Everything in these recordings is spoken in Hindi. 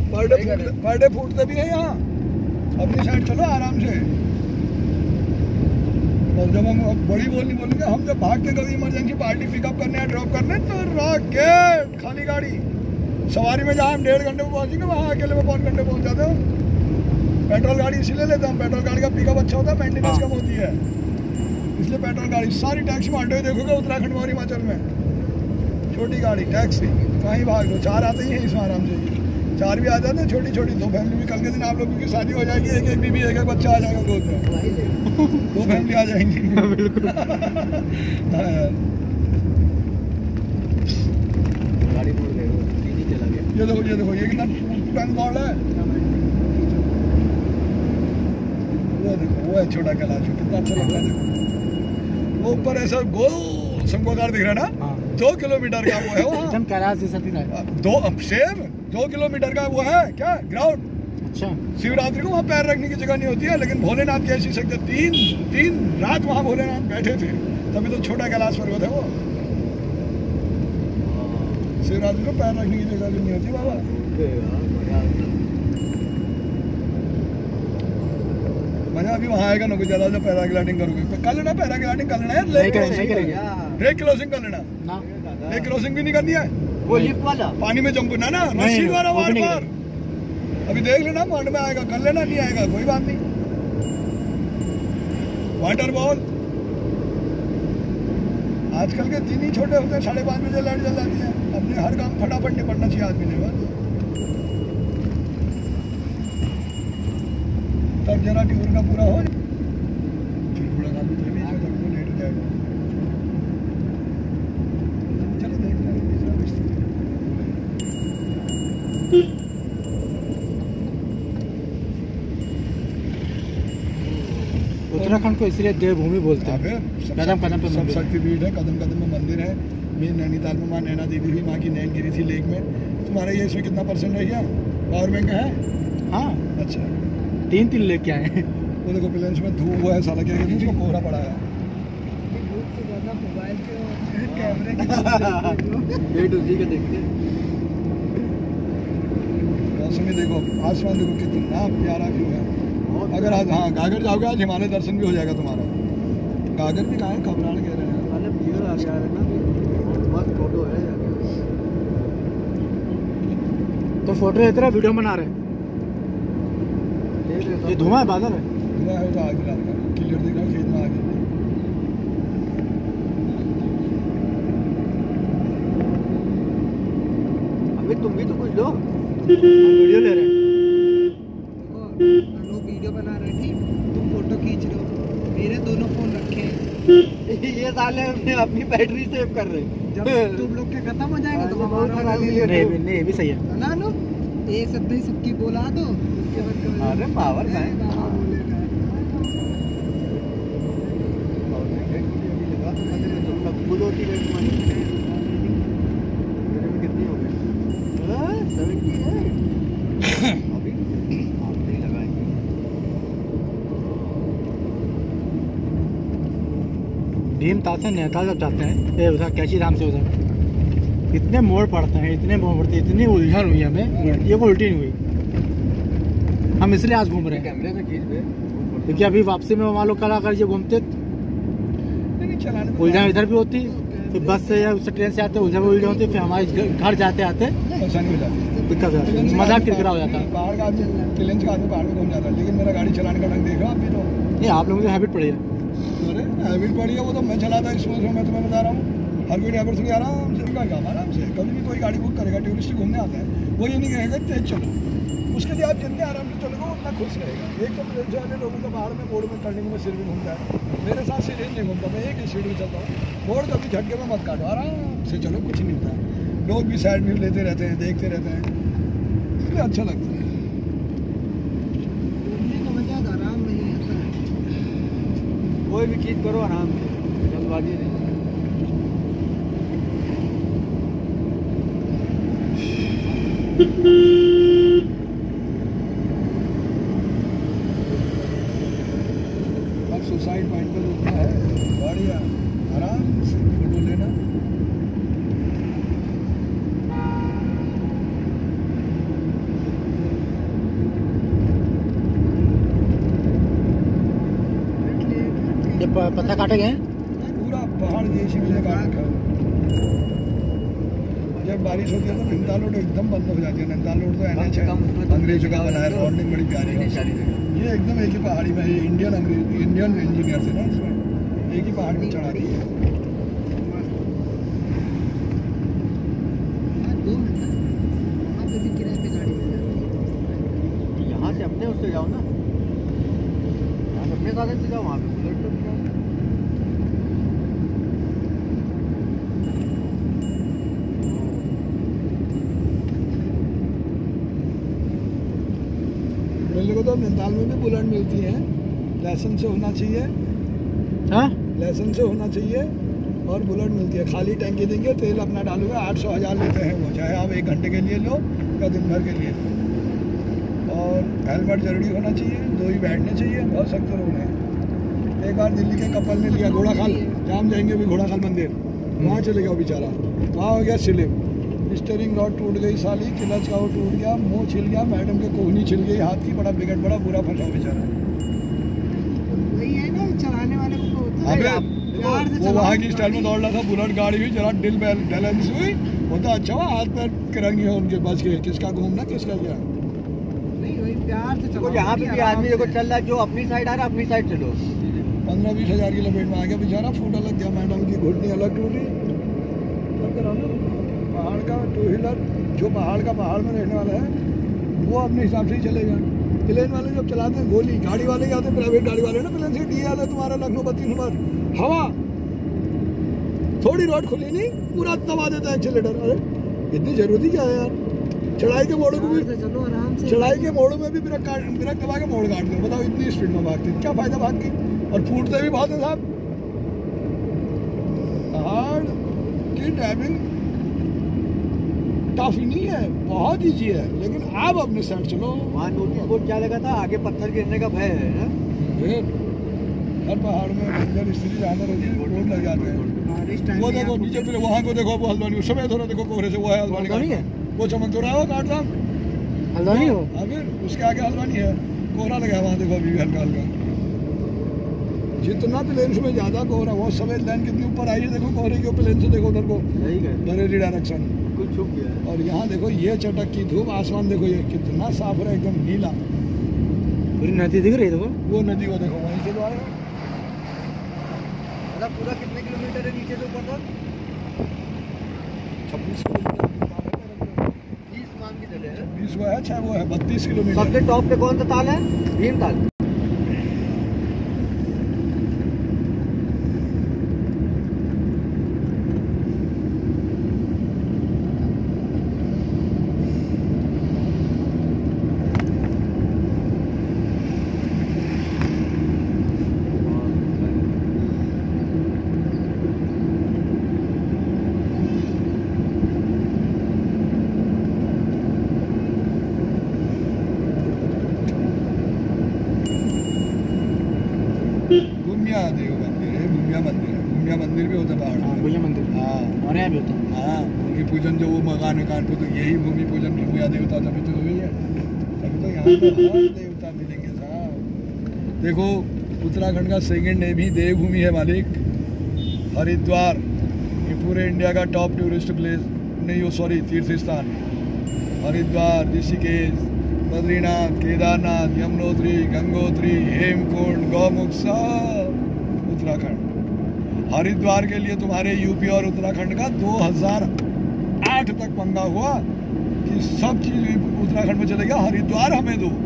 पर डे फूटते भी है यहाँ। अपनी साइड चलो आराम से। और जब हम बड़ी बोलेंगे, हम जब भाग के कभी इमरजेंसी पार्टी पिकअप करने या ड्रॉप करने तो रॉकेट खाली गाड़ी। सवारी में जहाँ हम 1.5 घंटे में पहुँचेंगे वहाँ अकेले में 5 घंटे पहुँच जाते हो। पेट्रोल गाड़ी इसीलिए लेते हम, पेट्रोल गाड़ी का पिकअप अच्छा होता है, मेंटेनेंस कम होती है, इसलिए पेट्रोल गाड़ी। सारी टैक्सी में हटे देखोगे उत्तराखंड और हिमाचल में, छोटी गाड़ी टैक्सी कहीं भाग लो, 4 आते ही हैं इसमें आराम से। 4 भी आ जाते हैं, छोटी छोटी। 2 फैमिली भी कल के दिन आप लोगों की शादी हो जाएगी, एक एक बीबी एक एक बच्चा आ जाएगा गोद में, 2 फैमिली आ जाएंगी। बिल्कुल। गाड़ी मोड़ देगा, चला गया। ये देखो ये कितना टन दौड़ है। वो है छोटा कैलाश, कितना अच्छा लगता है। देखो वो ऊपर ऐसा गोल शंकुआकार दिख रहा है ना, 2 किलोमीटर का वो है वहाँ। एकदम कैलाश जैसा दिख रहा है। 2 किलोमीटर का वो है क्या ग्राउंड। अच्छा, शिवरात्रि को वहाँ पैर रखने की जगह नहीं होती है, लेकिन भोलेनाथ की ऐसी शक्ति, 3 रात वहाँ भोलेनाथ बैठे थे, तभी तो छोटा कैलाश पर्वत है वो। शिवरात्रि को पैर रखने की जगह भी नहीं होती बाबा। मजा अभी वहाँ आएगा ना कुछ ज्यादा, जो पैराग्लाइडिंग करोगे। कर लेना पैराग्लाइडिंग, कर लेना है, लेक क्रॉसिंग कर लेना। लेक क्रॉसिंग भी नहीं करनी है, वो लिफ्ट वाला पानी में जंप करना ना, रस्सी द्वारा वार पार। अभी देख लेना माउंट में आएगा, कर लेना, नहीं आएगा कोई बात नहीं। वाटर बॉल आजकल के दिन ही छोटे होते हैं, 5:30 बजे लाइट जल जाती है। अपने हर काम फटाफट निपटना चाहिए आदमी ने, बस तब जरा टूर का पूरा हो। फिर थोड़ा सा भी लेट हो जाएगा। चलो देख लेंगे। उत्तराखंड को इसलिए देवभूमि बोलते हैं। कदम कदम पे सब शक्तिपीठ है, कदम कदम में मंदिर है। मैं नैनीताल में माँ नैना देवी हुई, माँ की नैन गिरी थी लेक में। तुम्हारा ये इसमें कितना % रह गया? पावर बैंक है? हाँ, अच्छा, 3 लेके आए हैं। वो देखो प्लेन्स में धूप हुआ है, साला क्या कहते हैं उसको, कोहरा पड़ा है। मौसमी देखो, आसमान देखो कितना प्यारा व्यू है। अगर आज हाँ गागर जाओगे, आज हिमालय दर्शन भी हो जाएगा तुम्हारा। गागर भी कहाँ है, खबरान कह रहे हैं। फोटो है तो फोटो इस तरह वीडियो बना रहे हैं। ये धुआं है, बादल है, धुआं है, तो आगे क्लियर दिख रहा है, खेत में आगे। अभी तुम भी तो कुछ लो, वीडियो ले रहे हैं। लोग वीडियो बना रहे हैं, तुम फोटो खींच रहे हो। मेरे दोनों फोन रखे हैं। ये साले अपनी बैटरी सेव कर रहे हैं। जब तुम लोग के खत्म हो जाएगा तो हमारा नहीं, भी सही है ना लो। ये सत्ताई सबकी बोला दो, उसके बाद अरे पावर बैंक कितनी हो गई? 78 अभी नहीं लगाएंगे। भीमताल से नैनीताल जब जाते हैं, उधर कैची धाम से उधर इतने मोड़ पड़ते हैं, इतने मोड़ पड़ते हैं, इतनी उलझन हुई हमें, ये कोई उल्टी नहीं हुई। हम इसलिए आज घूम रहे हैं कैमरे से खींच दे, क्योंकि अभी वापसी में वहाँ लोग कल अगर ये घूमते उलझन इधर भी होती, फिर बस से या उससे ट्रेन से आते उलझन भी उलझन होती, फिर हमारे घर जाते आते दिक्कत हो जाती है, मजाक किरकिरा हो जाता है। पहाड़ का आदमी पहाड़ में घूम जाता है, लेकिन मेरा गाड़ी चलाने का ढंग देख रहा अभी तो। नहीं, आप लोगों की हैबिट पड़ी है। अरे हैबिट पड़ी है, वो तो मैं चलाता इस वजह से मैं तुम्हें बता रहा हूँ। हर कोई ड्राइवर थोड़ी आराम से आराम से कभी भी कोई गाड़ी बुक करेगा, टूरिस्ट घूमने आता है, वो ये नहीं कहेगा तेज चलो। उसके लिए आप जितने आराम से चलोगे उतना खुश रहेगा। एक तो ट्रेन से आने लोगों को बाहर में बोर्ड में टर्निंग में सिर भी घूमता है, मेरे साथ सिर ही नहीं घूमता, मैं एक ही सीढ़ी चलता हूँ। बोर्ड कभी झटके में मत काटो, आराम से चलो, कुछ नहीं होता है। लोग भी साइड व्यू लेते रहते हैं, देखते रहते हैं, इसलिए अच्छा लगता है। घूमने का मजा आराम नहीं आता है। कोई भी चीज करो आराम से, जल्दबाजी नहीं। अब सुसाइड पॉइंट पर रुकना है, बढ़िया आराम से फोटो लेना। ये पत्ता काटे गए हैं? पूरा पहाड़ जैसी भी काट रखा है। जब बारिश होती है तो नैनीताल रोड एकदम बंद हो जाती है। नैनीताल रोड तो NH है, अंग्रेजों का बनाया, रोडिंग बड़ी प्यारी है। ये एकदम एक ही पहाड़ी में, ये इंडियन इंजीनियर थे ना, इसमें एक ही पहाड़ में चढ़ा दी है। यहाँ से अपने उससे जाओ ना, यहाँ से अपने साधन से जाओ, वहाँ पे बुलेट पे जाओ। मेरे को तो नैनीताल में भी बुलेट मिलती है, लाइसेंस से होना चाहिए। हाँ, लाइसेंस से होना चाहिए और बुलेट मिलती है। खाली टैंकी देंगे, तेल अपना डालोगे, 800-1000 लेते हैं वो, चाहे आप 1 घंटे के लिए लो या दिन भर के लिए लो। और हेलमेट जरूरी होना चाहिए, 2 ही बैठने चाहिए। बहुत सख्त रूल है। एक बार दिल्ली के कपल ने लिया घोड़ाखाल, जाम जाएंगे भी घोड़ाखाल मंदिर, वहाँ चले गया बेचारा, वहाँ हो गया स्लिप, स्टीयरिंग रॉड टूट गई साली, क्लच का वो टूट गया, मुंह छिल गया, मैडम के कोहनी छिल गई हाथ की, बड़ा बिगड़ बड़ा बुरा फंसा बेचारा। वही है ना, चलाने वाले को होता है। अबे वो वहाँ की स्टाइल में दौड़ रहा था, बुलेट गाड़ी हुई, जरा दिल बैलेंस हुई, होता अच्छा हुआ, हाथ पैर करंगी है उनके बच गए। किसका घूमना किसका क्या। नहीं, वही प्यार से चलो। यहाँ पे भी आदमी देखो चल रहा है, जो अपनी साइड आ रहा है अपनी साइड चलो। 15-20 हज़ार की लपेट में आ गया बेचारा, फूटा लग गया, मैडम की घुटनी अलग टूटी। पहाड़ का 2 व्हीलर जो पहाड़ में रहने वाला है वो अपने हिसाब से ही चलेगा। प्लेन वाले जब चलाते हैं गोली, गाड़ी वाले क्या होते हैं, प्राइवेट गाड़ी वाले ना, प्लेन से DL है तुम्हारा लखनऊ 32 नंबर, हवा थोड़ी रोड खुली नहीं, पूरा दबा देता है एक्सीलेटर। अरे इतनी जरूरती क्या है यार। चढ़ाई के मोड़ों को भी चलो आराम से, चढ़ाई के मोड़ों में भी ब्रेक दबा के मोड़ काट दो। बताओ इतनी स्पीड में भागती, क्या फायदा भाग की। और फूटते भी बहुत है साहब। पहाड़ की ड्राइविंग टफ नहीं है, बहुत ईजी है, लेकिन आप अपने साइड चलो। वहाँ नोटिस बोर्ड क्या लगा था, आगे पत्थर गिरने का भय है ना? फिर हर पहाड़ में अंदर स्त्री ज्यादा रहती है, रोड लग जाते हैं। बारिश टाइम वो देखो नीचे फिर वहाँ को देखो, वो हल्द्वानी, उस समय थोड़ा देखो कोहरे से, वो है हल्द्वानी हल्द्वानी है? वो चमक तो रहा हो काटदाम, हल्द्वानी हो। अभी उसके आगे हल्द्वानी है, कोहरा लगा वहाँ देखो अभी भी हल्का हल्का। जितना प्लेन में ज्यादा कोहरा, वो सफेद लाइन कितनी ऊपर आई है देखो कोहरे के, प्लेन से देखो उधर को, सही है, बरेली डायरेक्शन कुछ छुप गया है। और यहाँ देखो ये चटक की धूप, आसमान देखो ये कितना साफ है, एकदम नीला। पूरी नदी दिख रही है देखो, वो नदी को देखो, वहीं से तो आए। मतलब पूरा कितने किलोमीटर है नीचे से ऊपर तक? 26 किलोमीटर 20 मान के चले हैं। 20 वो है, 6 वो है, 32 किलोमीटर। सबसे टॉप पे कौन सा ताल है? भीमताल। भूमिया देव मंदिर है, भूमिया मंदिर है, भूमिया मंदिर भी होता है पहाड़ में। भूमि मंदिर। हाँ हमारे यहाँ भी होता है। हाँ, भूमि पूजन जो वो मकान वकान पे, तो यही भूमि पूजन भूमिया देवता तभी तो हुई है, तभी तो यहाँ पे हर देवता मिलेंगे साहब। देखो उत्तराखंड का सेकंड नेम ही देवभूमि है मालिक, हरिद्वार। ये पूरे इंडिया का टॉप टूरिस्ट प्लेस नहीं हो, सॉरी तीर्थ स्थान। हरिद्वार, ऋषिकेश, बद्रीनाथ, केदारनाथ, यमुनोत्री, गंगोत्री, हेमकुंड, गौमुख, सब उत्तराखंड। हरिद्वार के लिए तुम्हारे यूपी और उत्तराखंड का 2008 तक पंगा हुआ कि सब चीज उत्तराखंड में चलेगा, हरिद्वार हमें दो।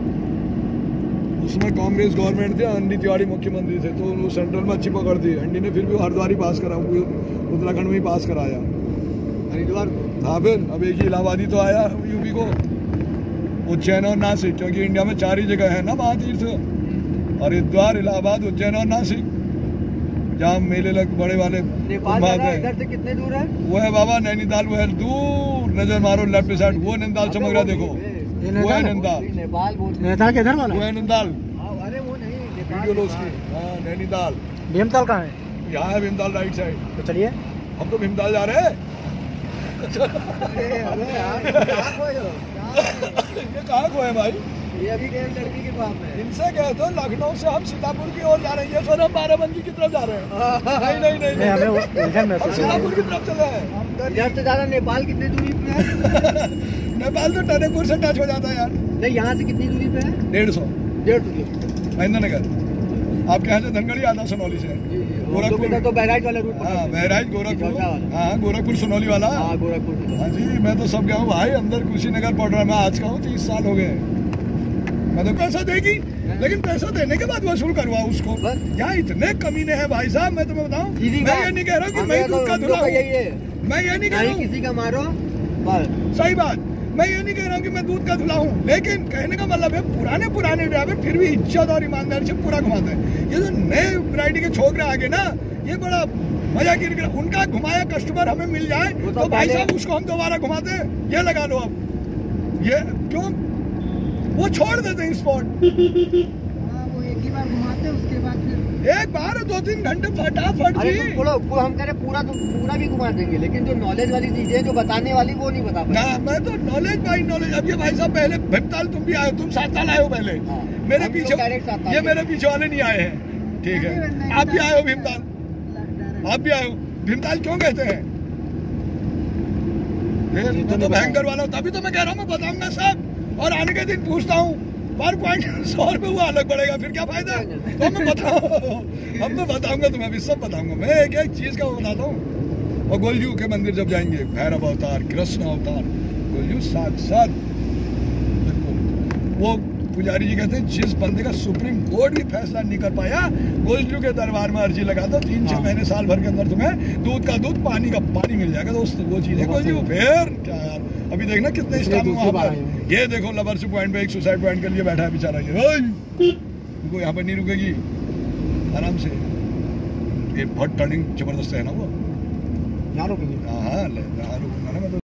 उसमें कांग्रेस गवर्नमेंट थी, एनडी तिवारी मुख्यमंत्री थे, तो उन्होंने सेंट्रल में अच्छी पकड़ थी। एनडी ने फिर भी हरिद्वार ही पास करा, उत्तराखंड में ही पास कराया हरिद्वार को। हाँ फिर अब एक ही इलाहाबादी तो आया यूपी को, उज्जैन और नासिक, क्योंकि इंडिया में 4 ही जगह है ना महातीर्थ, हरिद्वार, इलाहाबाद, उज्जैन और नासिक, जहाँ मेले लग बड़े वाले नेपाल कुंभ जाना है, है। इधर से कितने दूर है? वो है बाबा नैनीताल, वो है दूर, नजर मारो लेफ्ट साइड, वो नैनीताल चमक रहा देखो, वो है नैनीताल, नेपाल बोल रहे नैनीताल किधर वाला वो है? है नैनीताल, हैं। हाँ, अरे वो नहीं, नेपाल। वीडियो लो उसकी। हाँ नैनीताल, भीमताल कहाँ है? यहाँ है भीमताल राइट साइड। तो चलिए, हम तो भीमताल जा रहे हैं। अरे यार, कहाँ खोए हो? ये कहाँ को है भाई? ये अभी गए लड़की के पास में। इनसे गए तो लखनऊ से हम सीतापुर की ओर जा रहे हैं, ये सर हम बाराबंकी की तरफ जा रहे हैं। नहीं नहीं नहीं हमें उलझन हम महसूस हो सीतापुर रही की तरफ चले हैं। इधर से ज्यादा नेपाल कितनी दूरी पे है? नेपाल तो टनेपुर से टच हो जाता है यार। नहीं, यहाँ से कितनी दूरी पे है? 150 150 महेंद्र नगर। आपके यहाँ से धनगढ़ी आता सोनौली से। गोरखपुर तो बहराइच वाला रूट। हाँ बहराइच गोरखपुर, चौसा वाला। हाँ गोरखपुर सोनौली वाला। हाँ गोरखपुर। हाँ जी, मैं तो सब गया हूँ भाई, अंदर कुशीनगर पड़ रहा है। मैं आज का हूँ 30 साल हो गए। मैं तो पैसा देगी, लेकिन पैसा देने के बाद वसूल करवा उसको। बस। यहाँ इतने कमीने हैं भाई साहब, मैं तुम्हें बताऊँ। सीधी मैं बात। ये नहीं कह रहा हूँ कि हमें मैं तो दूध का हम लोग धुला का हूँ। यही है। मैं ये नहीं कह रहा नहीं हूँ, किसी का मारो बस। सही बात, मैं ये नहीं कह रहा हूँ कि मैं दूध का धुला हूँ, लेकिन कहने का मतलब है पुराने ड्राइवर फिर भी इज्जत और ईमानदारी से पूरा घुमाते हैं। ये जो नए वैरायटी के छोकरे आगे ना, ये बड़ा मजा की, उनका घुमाया कस्टमर हमें मिल जाए वो तो भाई साहब उसको हम दोबारा घुमाते हैं। ये लगा लो अब, ये क्यों वो छोड़ देते हैं स्पॉट। वो एक ही बार घुमाते हैं, उसके बाद फिर एक बार 2-3 घंटे फटाफट अरे जी। तो पूरा हम कह रहे पूरा तो पूरा भी घुमा देंगे, लेकिन जो नॉलेज वाली चीजें जो बताने वाली वो नहीं बता ना पाए। मैं तो नॉलेज बाई नॉलेज। अब ये भाई साहब पहले भीमताल तुम भी आए, तुम 7 साल आए हो पहले। हाँ। मेरे हम पीछे लोग direct 7 साल ये के। मेरे पीछे वाले नहीं आए हैं, ठीक है। आप भी आए हो भीमताल, आप भी आए हो। भीमताल क्यों कहते हैं? तो भयंकर वाला, तभी तो मैं कह रहा हूँ मैं बताऊंगा सब, और आने के दिन पूछता हूँ पर पॉइंट 100 रुपये हुआ अलग पड़ेगा, फिर क्या फायदा? तो मैं बताऊंगा तुम्हें, अभी सब बताऊंगा मैं, एक एक चीज का बताता हूँ। और गोलजू के मंदिर जब जाएंगे, भैरव अवतार, कृष्ण अवतार, गोलजू साक्षात, वो पुजारी जी कहते हैं जिस बंदे का सुप्रीम कोर्ट भी फैसला नहीं कर पाया, गोलजू के दरबार में अर्जी लगा दो, 3-6 महीने साल भर के अंदर तुम्हें दूध का दूध, पानी का पानी मिल जाएगा दोस्त। वो चीज है गोलजू। फिर क्या यार, अभी देखना कितने स्टाफ वहाँ पर। ये देखो लवर्स पॉइंट पे एक सुसाइड पॉइंट के लिए बैठा है बेचारा, ये वो यहाँ पर नहीं रुकेगी आराम से। ये बहुत टर्निंग जबरदस्त है ना वो। यहाँ रुकेंगे। हाँ हाँ, रुकूंगा ना मैं तो।